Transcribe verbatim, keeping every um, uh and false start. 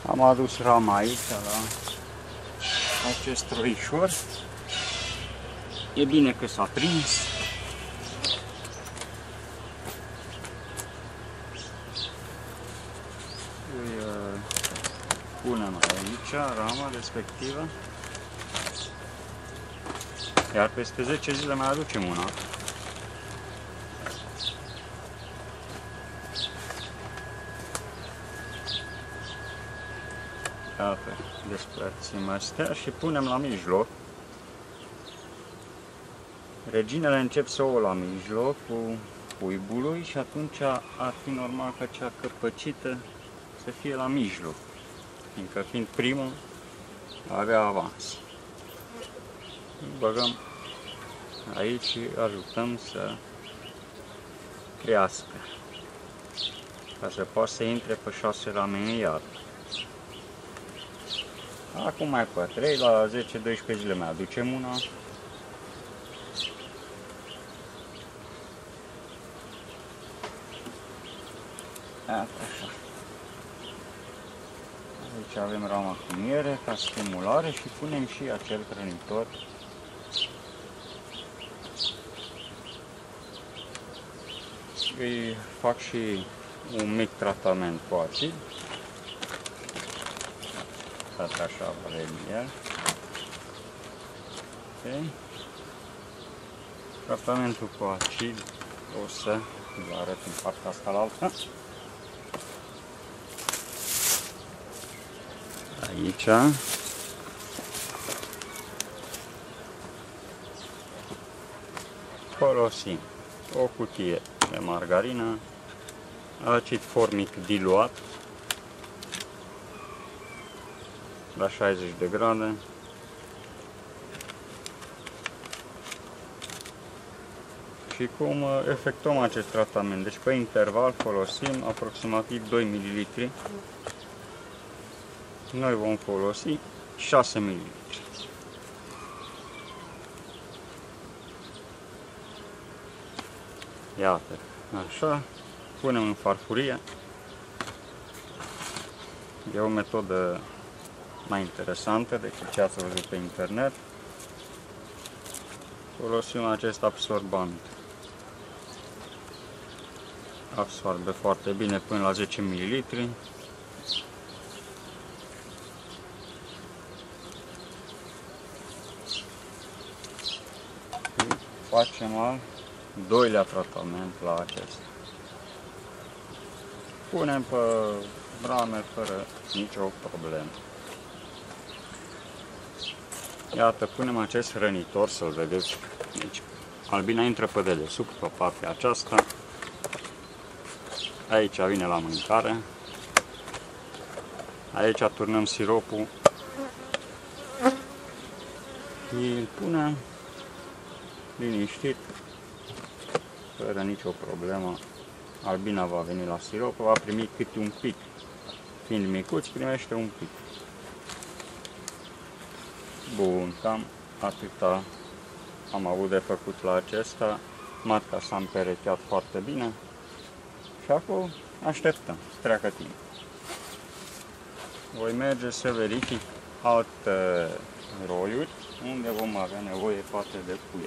Am adus rama aici la acest troișor. E bine că s-a prins. Îi punem aici rama respectivă. Iar peste zece zile mai aducem una. Iată, despărțim astea și punem la mijloc. Reginele încep să o la mijlocul cuibului și atunci ar fi normal ca cea căpăcită să fie la mijloc, fiindcă fiind primul avea avans. Băgăm aici și ajutăm să crească, ca să poată să intre pe șase rame în iad. Acum mai pe trei, la zece doisprezece zile mai aducem una. Iată așa. Aici avem rama cu miere ca stimulare și punem și acel hrănitor. Îi fac și un mic tratament cu acid. Tot așa vrem el. Okay. Tratamentul cu acid o să vă arăt în partea asta la altă. Aici folosim o cutie de margarină, acid formic diluat la șaizeci de grade, și cum efectuăm acest tratament. Deci pe interval folosim aproximativ doi mililitri. Noi vom folosi șase mililitri. Iată, așa, punem în farfurie. E o metodă mai interesantă decât ce ați văzut pe internet. Folosim acest absorbant. Absorbe foarte bine până la zece mililitri. Facem al doilea tratament la acesta. Punem pe rame fără nicio problemă. Iată, punem acest hrănitor, să-l vedeți. Deci, albina intră pe dedesubt, pe partea aceasta. Aici vine la mâncare. Aici turnăm siropul. Și îl punem liniștit, fără nicio problemă. Albina va veni la sirop, va primi câte un pic. Fiind micuț, primește un pic. Bun, cam atâta am avut de făcut la acesta. Matca s-a împerecheat foarte bine. Și acum așteptăm să treacă timp. Voi merge să verific alte roiuri unde vom avea nevoie poate de puie.